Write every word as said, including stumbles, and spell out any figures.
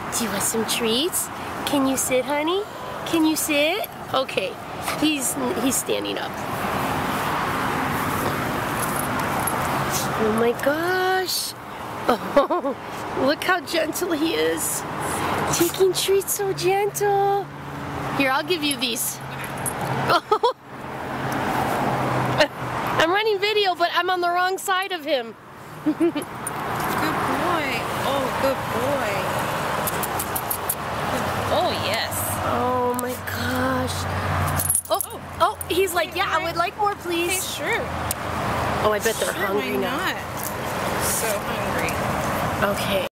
Do you want some treats? Can you sit, honey? Can you sit? Okay, he's he's standing up. Oh my gosh! Oh, look how gentle he is. Taking treats so gentle. Here, I'll give you these. Oh. I'm running video, but I'm on the wrong side of him. Good boy. Oh, good boy. Oh, yes. Oh my gosh. Oh, oh, oh he's like, yeah, I would like more, please. Hey, sure. Oh, I bet they're sure, hungry why now. not? So hungry. Okay.